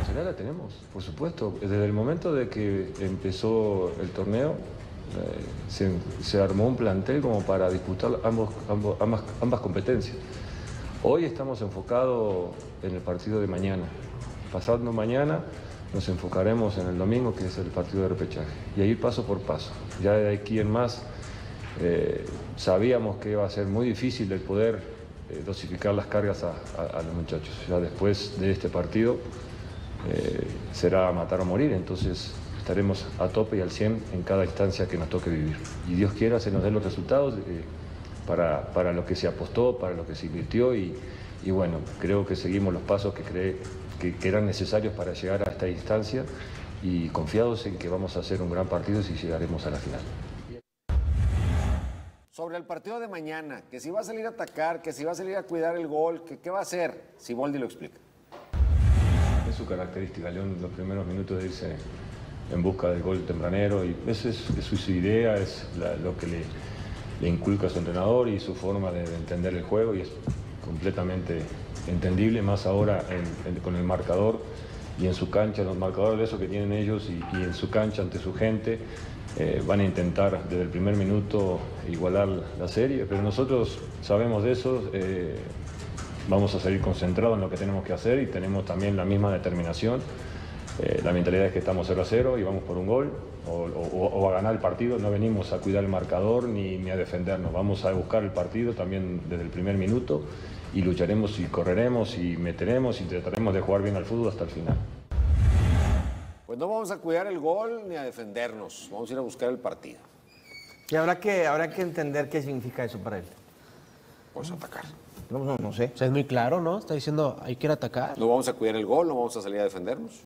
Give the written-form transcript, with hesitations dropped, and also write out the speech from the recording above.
responsabilidad la tenemos, por supuesto. Desde el momento de que empezó el torneo, se armó un plantel como para disputar ambas competencias. Hoy estamos enfocados en el partido de mañana. Pasando mañana nos enfocaremos en el domingo, que es el partido de repechaje. Y ahí paso por paso. Ya de aquí en más sabíamos que iba a ser muy difícil el poder dosificar las cargas a los muchachos. Ya después de este partido será matar o morir, entonces estaremos a tope y al 100 en cada instancia que nos toque vivir. Y Dios quiera se nos den los resultados para lo que se apostó, para lo que se invirtió y bueno, creo que seguimos los pasos que eran necesarios para llegar a esta instancia y confiados en que vamos a hacer un gran partido si llegaremos a la final. Sobre el partido de mañana, que si va a salir a atacar, que si va a salir a cuidar el gol, que qué va a hacer, Siboldi lo explica. Es su característica, León, los primeros minutos de irse en busca del gol tempranero y esa es su idea, es lo que le inculca a su entrenador y su forma de entender el juego y es completamente entendible, más ahora con el marcador y en su cancha, los marcadores de eso que tienen ellos y en su cancha ante su gente. Van a intentar desde el primer minuto igualar la serie, pero nosotros sabemos de eso, vamos a seguir concentrados en lo que tenemos que hacer y tenemos también la misma determinación. La mentalidad es que estamos 0-0 y vamos por un gol o a ganar el partido, no venimos a cuidar el marcador ni a defendernos, vamos a buscar el partido también desde el primer minuto y lucharemos y correremos y meteremos y trataremos de jugar bien al fútbol hasta el final. Pues no vamos a cuidar el gol ni a defendernos, vamos a ir a buscar el partido. Y habrá que entender qué significa eso para él. Pues atacar. No sé. O sea, es muy claro, ¿no? Está diciendo, hay que ir a atacar. No vamos a cuidar el gol, no vamos a salir a defendernos.